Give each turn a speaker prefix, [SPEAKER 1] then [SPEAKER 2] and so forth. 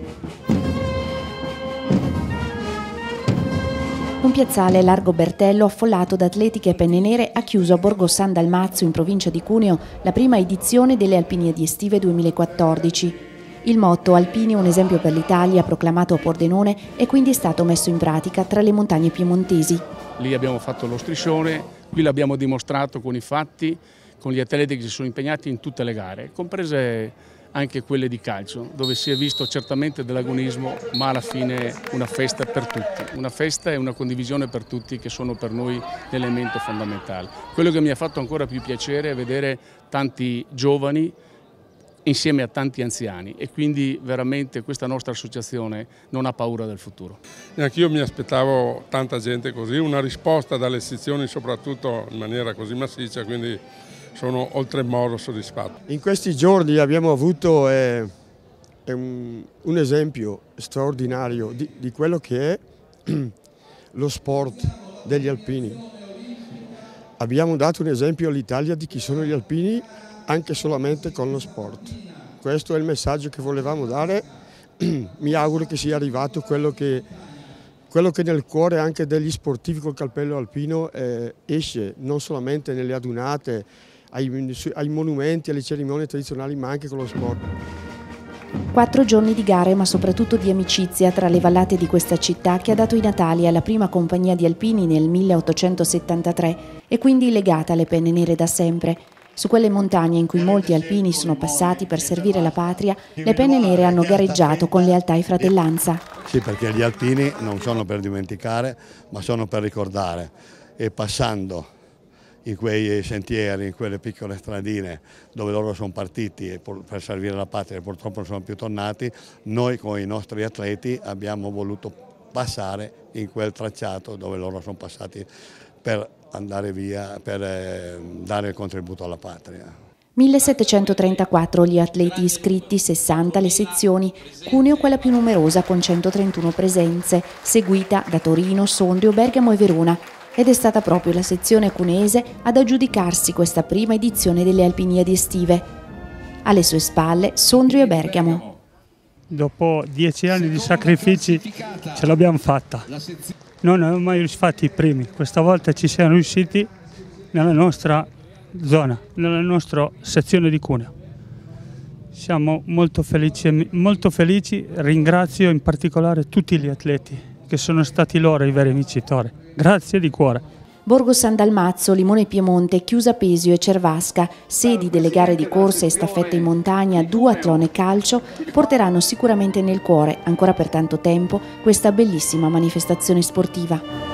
[SPEAKER 1] Un piazzale largo Bertello affollato da atleti e penne nere ha chiuso a Borgo San Dalmazzo, in provincia di Cuneo, la prima edizione delle Alpinidi estive 2014. Il motto "Alpini un esempio per l'Italia", proclamato a Pordenone, è quindi stato messo in pratica tra le montagne piemontesi.
[SPEAKER 2] Lì abbiamo fatto lo striscione, qui l'abbiamo dimostrato con i fatti, con gli atleti che si sono impegnati in tutte le gare, comprese anche quelle di calcio, dove si è visto certamente dell'agonismo, ma alla fine una festa per tutti, una festa e una condivisione per tutti che sono per noi l'elemento fondamentale. Quello che mi ha fatto ancora più piacere è vedere tanti giovani insieme a tanti anziani, e quindi veramente questa nostra associazione non ha paura del futuro.
[SPEAKER 3] Anch'io mi aspettavo tanta gente così, una risposta dalle sezioni soprattutto in maniera così massiccia, quindi sono oltremodo soddisfatto.
[SPEAKER 4] In questi giorni abbiamo avuto un esempio straordinario di quello che è lo sport degli alpini. Abbiamo dato un esempio all'Italia di chi sono gli alpini anche solamente con lo sport. Questo è il messaggio che volevamo dare. Mi auguro che sia arrivato quello che nel cuore anche degli sportivi col cappello alpino esce, non solamente nelle adunate, ai monumenti, alle cerimonie tradizionali, ma anche con lo sport.
[SPEAKER 1] 4 giorni di gare, ma soprattutto di amicizia tra le vallate di questa città che ha dato i natali alla prima compagnia di alpini nel 1873 e quindi legata alle penne nere da sempre. Su quelle montagne in cui molti alpini sono passati per servire la patria, le penne nere hanno gareggiato con lealtà e fratellanza.
[SPEAKER 5] Sì, perché gli alpini non sono per dimenticare, ma sono per ricordare, e passando in quei sentieri, in quelle piccole stradine dove loro sono partiti per servire la patria e purtroppo non sono più tornati, noi con i nostri atleti abbiamo voluto passare in quel tracciato dove loro sono passati per andare via, per dare il contributo alla patria.
[SPEAKER 1] 1734 gli atleti iscritti, 60 le sezioni, Cuneo quella più numerosa con 131 presenze, seguita da Torino, Sondrio, Bergamo e Verona. Ed è stata proprio la sezione cuneese ad aggiudicarsi questa prima edizione delle Alpiniadi estive. Alle sue spalle Sondrio e Bergamo.
[SPEAKER 6] Dopo 10 anni di sacrifici ce l'abbiamo fatta. Non abbiamo mai fatti i primi, questa volta ci siamo riusciti nella nostra zona, nella nostra sezione di Cuneo. Siamo molto felici, ringrazio in particolare tutti gli atleti che sono stati loro i veri vincitori. Grazie di cuore.
[SPEAKER 1] Borgo San Dalmazzo, Limone Piemonte, Chiusa Pesio e Cervasca, sedi delle gare di corsa e staffetta in montagna, duathlon e calcio, porteranno sicuramente nel cuore, ancora per tanto tempo, questa bellissima manifestazione sportiva.